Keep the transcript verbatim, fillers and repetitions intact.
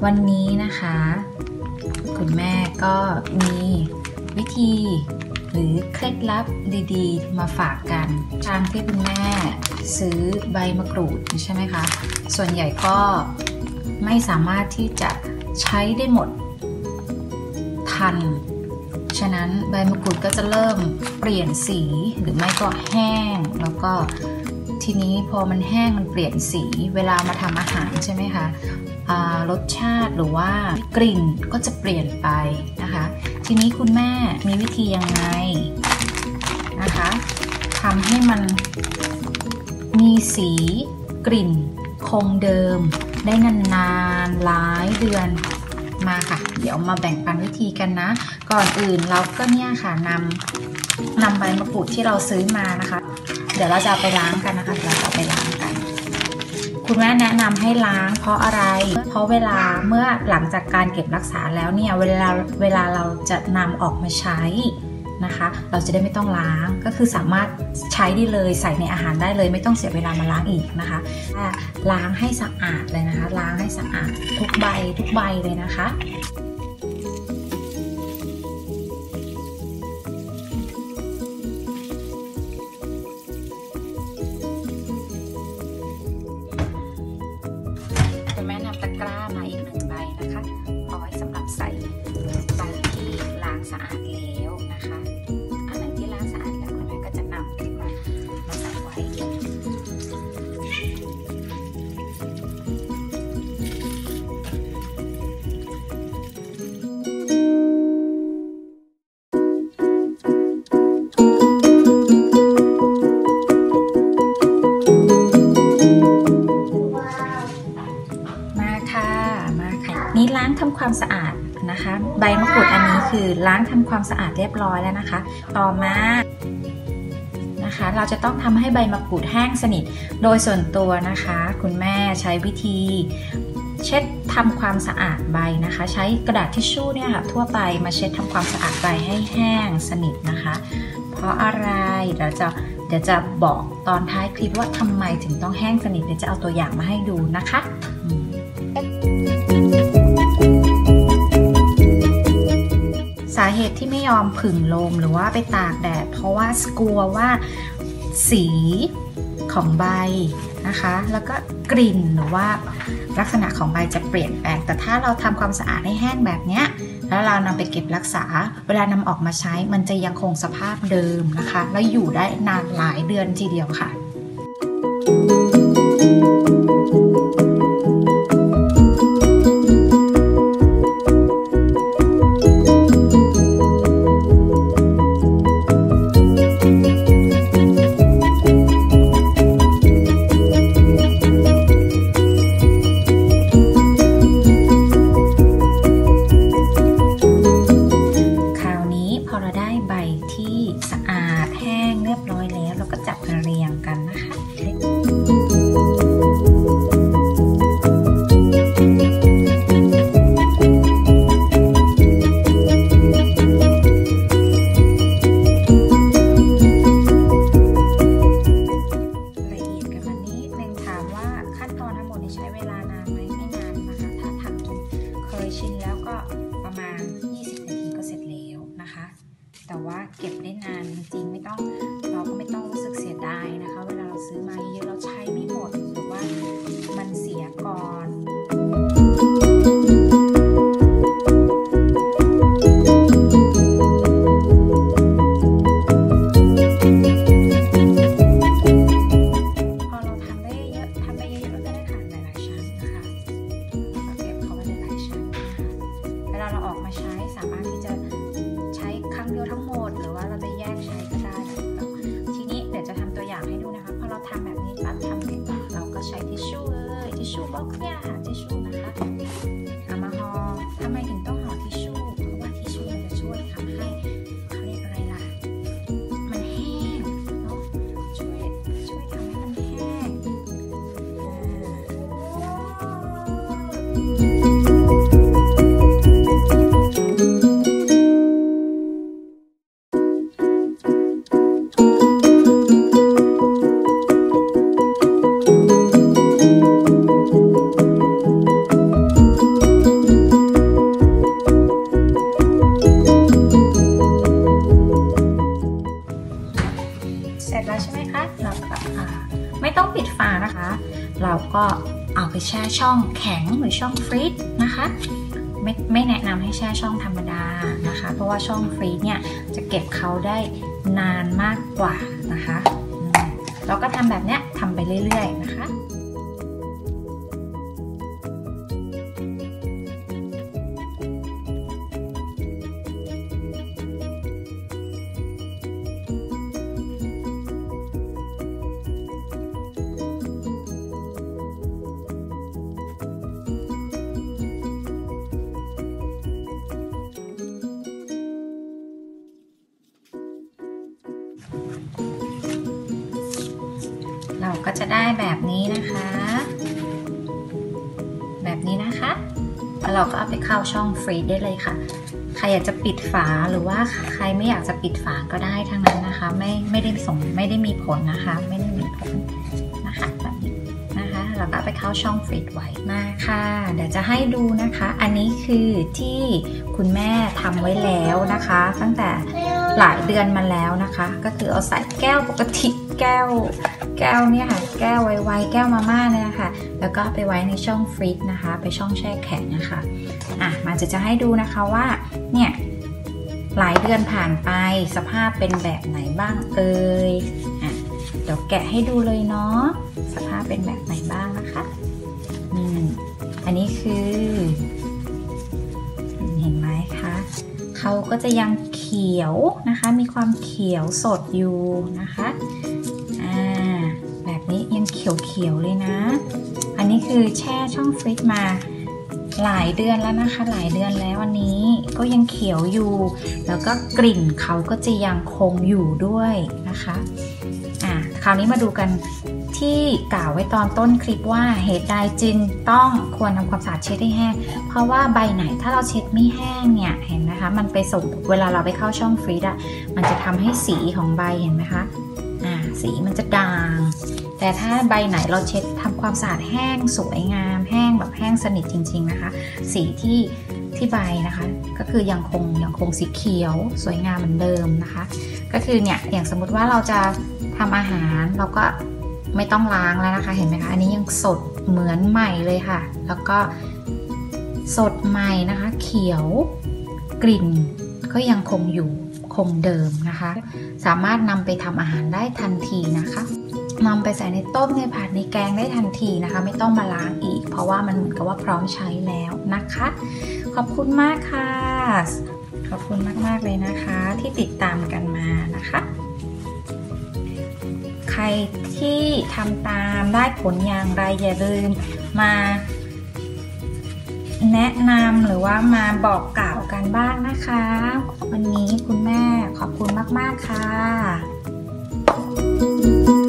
วันนี้นะคะคุณแม่ก็มีวิธีหรือเคล็ดลับดีๆมาฝากกันทางที่คุณแม่ซื้อใบมะกรูดใช่ไหมคะส่วนใหญ่ก็ไม่สามารถที่จะใช้ได้หมดทันฉะนั้นใบมะกรูดก็จะเริ่มเปลี่ยนสีหรือไม่ก็แห้งแล้วก็ทีนี้พอมันแห้งมันเปลี่ยนสีเวลามาทำอาหารใช่ไหมคะรสชาติหรือว่ากลิ่นก็จะเปลี่ยนไปนะคะทีนี้คุณแม่มีวิธียังไงนะคะทำให้มันมีสีกลิ่นคงเดิมได้นานๆหลายเดือนมาค่ะเดี๋ยวมาแบ่งปันวิธีกันนะก่อนอื่นเราก็เนี่ยค่ะนำนำใบมะกรูดที่เราซื้อมานะคะเดี๋ยวเราจะไปล้างกันนะคะเราจะไปล้างกันคุณแม่แนะนำให้ล้างเพราะอะไรเพราะเวลาเมื่อหลังจากการเก็บรักษาแล้วเนี่ยเวลาเวลาเราจะนำออกมาใช้นะคะเราจะได้ไม่ต้องล้างก็คือสามารถใช้ได้เลยใส่ในอาหารได้เลยไม่ต้องเสียเวลามาล้างอีกนะคะล้างให้สะอาดเลยนะคะล้างให้สะอาดทุกใบทุกใบเลยนะคะคุณแม่นำตะกร้ามาอีกหนึ่งใบนะคะเอาไว้สำหรับใส่ใบที่ล้างสะอาดแล้วนะคะอันไหนที่ล้างสะอาดแล้วคุณแม่ก็จะนำมามาใส่ไว้นี้ล้างทำความสะอาดนะคะใบมะกรูดอันนี้คือล้างทำความสะอาดเรียบร้อยแล้วนะคะต่อมานะคะเราจะต้องทำให้ใบมะกรูดแห้งสนิทโดยส่วนตัวนะคะคุณแม่ใช้วิธีเช็ดทำความสะอาดใบนะคะใช้กระดาษทิชชู่เนี่ยค่ะทั่วไปมาเช็ดทำความสะอาดใบให้แห้งสนิทนะคะเพราะอะไรเดี๋ยวจะเดี๋ยวจะบอกตอนท้ายคลิปว่าทำไมถึงต้องแห้งสนิทเดี๋ยวจะเอาตัวอย่างมาให้ดูนะคะสาเหตุที่ไม่ยอมผึ่งลมหรือว่าไปตากแดดเพราะว่ากลัวว่าสีของใบนะคะแล้วก็กลิ่นหรือว่าลักษณะของใบจะเปลี่ยนแปลงแต่ถ้าเราทำความสะอาดให้แห้งแบบนี้แล้วเรานำไปเก็บรักษาเวลานำออกมาใช้มันจะยังคงสภาพเดิมนะคะแล้วอยู่ได้นานหลายเดือนทีเดียวค่ะที่สะอาดแห้งเรียบร้อยแล้วเราก็จับมาเรียงกันนะคะละเอียดกันมานิดนึงถามว่าขั้นตอนทั้งหมดนี้ใช้เวลานานไหมไม่นานนะคะถ้าทำจนเคยชินแล้วก็ประมาณยี่สิบนาทีก็เสร็จแล้วนะคะแต่ว่าเก็บได้นานจริงไม่ต้องเราก็ไม่ต้องรู้สึกเสียดายนะคะเวลาเราซื้อมาเยอะเราใช้ไม่หมดหรือว่ามันเสียก่อนพอเราทำได้เยอะทำได้เยอะเราก็ได้ทานหลายๆชั้นนะคะเก็บเขาไว้หลายๆชั้นเวลาเราออกมาใช้สามารถที่จะใช้ครั้งเดียวทั้งหมดหรือว่าเราจะแยกใช้ก็ได้ทีนี้เดี๋ยวจะทำตัวอย่างให้ดูนะคะพอเราทำแบบนี้ปั๊บทำเสร็จเราก็ใช้ทิชชู่เลยทิชชู่บ็อกซ์เนี่ยค่ะทิชชู่นะคะเอามาห่อทำไมถึงต้องห่อทิชชู่เพราะว่าทิชชู่มันจะช่วยทำให้เขาเรียกอะไรล่ะมันแห้งเนาะช่วยช่วยทำให้มันแห้งเราก็เอาไปแช่ช่องแข็งหรือช่องฟรีซนะคะไม่ไม่แนะนำให้แช่ช่องธรรมดานะคะเพราะว่าช่องฟรีซเนี่ยจะเก็บเขาได้นานมากกว่านะคะเราก็ทำแบบเนี้ยทำไปเรื่อยๆนะคะเราก็จะได้แบบนี้นะคะแบบนี้นะคะแล้วเราก็เอาไปเข้าช่องฟรีซได้เลยค่ะใครอยากจะปิดฝาหรือว่าใครไม่อยากจะปิดฝาก็ได้ทั้งนั้นนะคะไม่ไม่ได้ส่งไม่ได้มีผลนะคะไม่ได้มีผลนะคะแบบนี้นะคะเราก็ไปเข้าช่องฟรีซไว้มาค่ะเดี๋ยวจะให้ดูนะคะอันนี้คือที่คุณแม่ทำไว้แล้วนะคะตั้งแต่หลายเดือนมาแล้วนะคะก็คือเอาใส่แก้วปกติแก้วแก้วเนี่ยค่ะแก้วไวๆแก้วมาม่าเนี่ยค่ะแล้วก็ไปไว้ในช่องฟรีซนะคะไปช่องแช่แข็งนะคะอ่ะมาจะจะให้ดูนะคะว่าเนี่ยหลายเดือนผ่านไปสภาพเป็นแบบไหนบ้างเอ่ยอ่ะเดี๋ยวแกะให้ดูเลยเนาะสภาพเป็นแบบไหนบ้างนะคะอืมอันนี้คือเห็นไหมคะเขาก็จะยังเขียวนะคะมีความเขียวสดอยู่นะคะแบบนี้ยังเขียวๆเลยนะอันนี้คือแช่ช่องฟรีซมาหลายเดือนแล้วนะคะหลายเดือนแล้วอันนี้ก็ยังเขียวอยู่แล้วก็กลิ่นเขาก็จะยังคงอยู่ด้วยนะคะอ่ะคราวนี้มาดูกันที่กล่าวไว้ตอนต้นคลิปว่าเหตุใดจึงต้องควรทำความสะอาดเช็ดให้แห้งเพราะว่าใบไหนถ้าเราเช็ดไม่แห้งเนี่ยเห็นนะคะมันไปส่งเวลาเราไปเข้าช่องฟรีซอะมันจะทำให้สีของใบเห็นไหมคะอ่าสีมันจะด่างแต่ถ้าใบไหนเราเช็ดทำความสะอาดแห้งสวยงามแห้งแบบแห้งสนิทจริงๆนะคะสีที่ที่ใบนะคะก็คือยังคงยังคงสีเขียวสวยงามเหมือนเดิมนะคะก็คือเนี่ยอย่างสมมติว่าเราจะทำอาหารเราก็ไม่ต้องล้างแล้วนะคะเห็นไหมคะอันนี้ยังสดเหมือนใหม่เลยค่ะแล้วก็สดใหม่นะคะเขียวกลิ่นก็ยังคงอยู่คงเดิมนะคะสามารถนำไปทำอาหารได้ทันทีนะคะนำไปใส่ในต้มในผัดในแกงได้ทันทีนะคะไม่ต้องมาล้างอีกเพราะว่ามันเหมือนกับว่าพร้อมใช้แล้วนะคะขอบคุณมากค่ะขอบคุณมากๆเลยนะคะที่ติดตามกันมานะคะใครที่ทำตามได้ผลอย่างไรอย่าลืมมาแนะนำหรือว่ามาบอกกล่าวกันบ้างนะคะวันนี้คุณแม่ขอบคุณมากๆค่ะ